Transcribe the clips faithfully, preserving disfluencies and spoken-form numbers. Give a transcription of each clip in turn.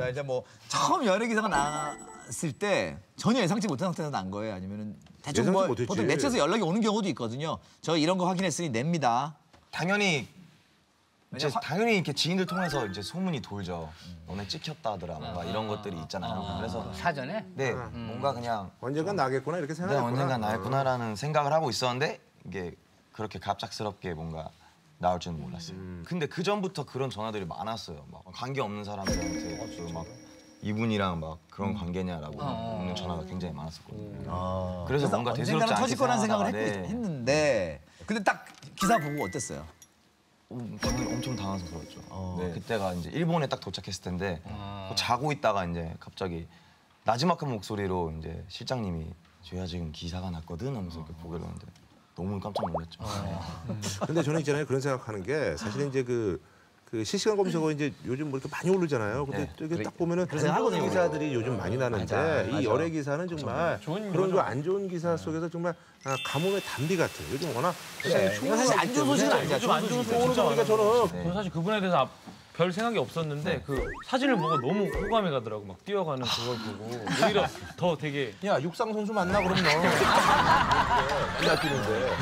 자 이제 뭐 처음 연예 기사가 나왔을 때 전혀 예상치 못한 상태에서 난 거예요? 아니면은 대충 뭐 못했지. 보통 매체에서 연락이 오는 경우도 있거든요. 저 이런 거 확인했으니 냅니다. 당연히 이제 당연히 이렇게 지인들 통해서 이제 소문이 돌죠. 너네 찍혔다더라, 뭔가 이런 것들이 있잖아요. 그래서 사전에? 네, 뭔가 그냥 언젠간 나겠구나 이렇게 네, 생각했구나. 언젠간 나겠구나라는 생각을 하고 있었는데 이게 그렇게 갑작스럽게 뭔가 나올 줄은 몰랐어요. 음. 근데 그 전부터 그런 전화들이 많았어요. 막 관계 없는 사람들한테 그 막 이분이랑 막 그런 관계냐라고 오는 전화가 굉장히 많았었거든요. 아, 그래서 뭔가 대수롭지 언젠가는 않게 터질 거라는 생각을 생각하다가, 했고, 네. 했는데 근데 딱 기사 보고 어땠어요? 음, 당연히 엄청 당황스러웠죠. 어. 네, 그때가 이제 일본에 딱 도착했을 텐데 자고 있다가 이제 갑자기 나지막한 목소리로 이제 실장님이 저희가 지금 기사가 났거든 하면서 이렇게 보기로 했는데 너무 깜짝 놀랐죠. 근데 저는 있잖아요 그런 생각하는 게 사실은 이제 그, 그 실시간 검색어 이제 요즘 뭐 이렇게 많이 오르잖아요. 근데 네. 이게 딱 보면은 그래서 안 좋은 하거든요, 기사들이 요즘 많이 나는데 맞아, 이 맞아. 열애 기사는 정말 그런 거 안 좋은 기사 속에서 정말 아, 가뭄의 단비 같은 요즘 워낙 그래, 이거 사실 안 좋은 소식은 아니죠. 요즘 안 좋은 소식 오늘 진짜 보니까 저는 저는 사실 그분에 대해서 앞- 별 생각이 없었는데 그 사진을 보고 너무 호감이 가더라고. 막 뛰어가는 그걸 보고 오히려 더 되게 야 육상 선수 만나 그러면 너 기사 뛰는데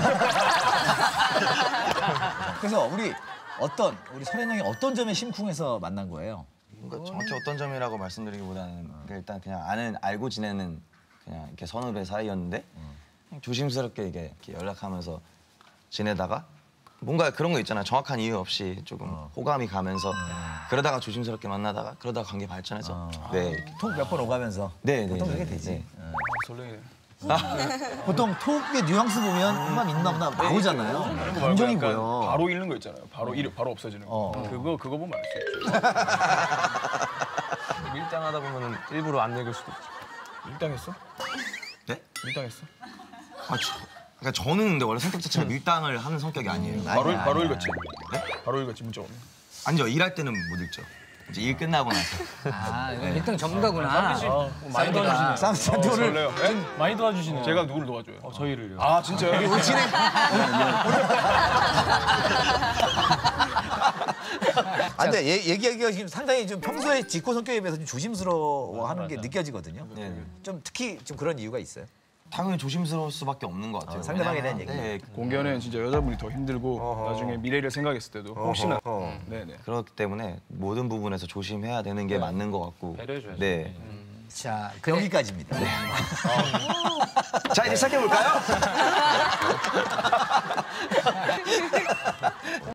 그래서 우리 어떤 우리 설현 형이 어떤 점에 심쿵해서 만난 거예요? 뭔가 정확히 어떤 점이라고 말씀드리기보다는 일단 그냥 아는 알고 지내는 그냥 이렇게 선후배 사이였는데 그냥 조심스럽게 이게 이렇게 연락하면서 지내다가 뭔가 그런 거 있잖아요. 정확한 이유 없이 조금 호감이 가면서 그러다가 조심스럽게 만나다가 그러다가 관계 발전해서 네 이렇게. 톡 몇 번 오가면서 네, 네, 보통 네, 그렇게 네, 되지. 네. 설레네. 보통 톡의 뉘앙스 보면 호감 있나 보다 나오잖아요. 감정이 보여. 바로 잃는 거 있잖아요. 바로 잃, 바로 없어지는 거. 어. 그거 그거 보면 알 수 있죠. 밀당하다 보면은 일부러 안 읽을 수도 있죠. 밀당했어? 네? 밀당했어? 아, 저, 그러니까 저는 근데 원래 성격 자체가 밀당을 하는 성격이 아니에요. 바로 아니야, 바로 아니야. 읽었지. 네? 바로 읽었지 문자 오면. 아니죠. 일할 때는 못 읽죠. 이제 일 끝나고 나서. 아, 이거 일 등 전문가구나. 많이 도와주시네요. 쌈스한테 오늘 설레요. 네? 많이 도와주시네요. 제가 누구를 도와줘요? 어, 저희를요. 아 진짜요? 우리 진행. 아, 근데 얘- 얘기하기가 지금 상당히 좀 평소에 직고 성격에 비해서 좀 조심스러워하는 게 느껴지거든요. 네. 좀 특히 좀 그런 이유가 있어요. 당연히 조심스러울 수밖에 없는 것 같아요. 어, 상대방에 대한 왜냐면, 네, 공개는 진짜 여자분이 더 힘들고 어허. 나중에 미래를 생각했을 때도 혹시나. 어. 네네. 그렇기 때문에 모든 부분에서 조심해야 되는 게 맞는 것 같고. 배려해줘야죠. 네. 자, 그래. 여기까지입니다. 자 이제 시작해 볼까요?